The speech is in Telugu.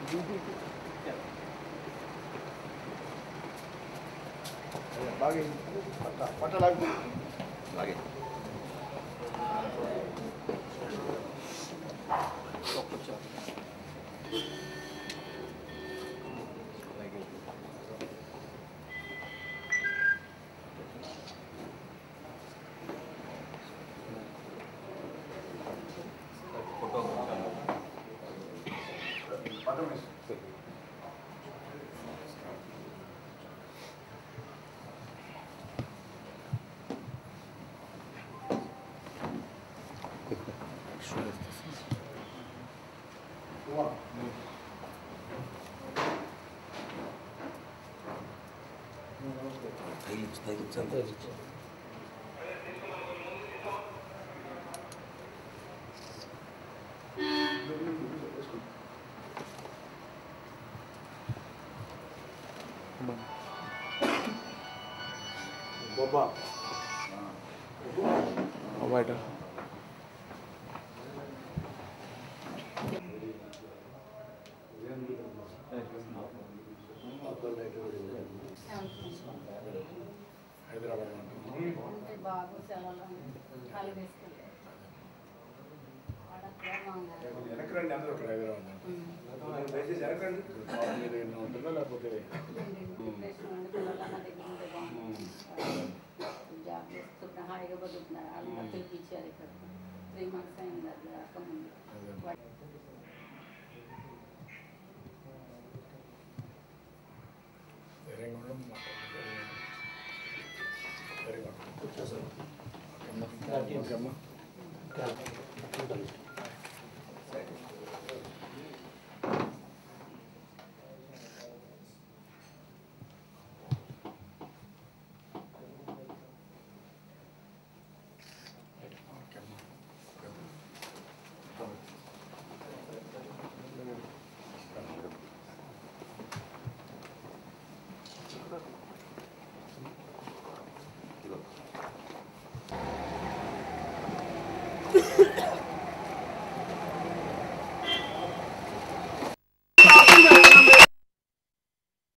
బాగా పట్టలాగు బాగా Boba. Oh, waiter. వెనకరండి అందరూ ఒక హైదరాబాద్ దయచేసి వెనకరండి మీరు ఉంటుందా లేకపోతే జాబ్ చేస్తున్నా హాయిగా బతుకుతున్నారు వాళ్ళు పిలిపించారు ఇక్కడ 3 months అయింది అది రాకముందు వెరీ గుడ్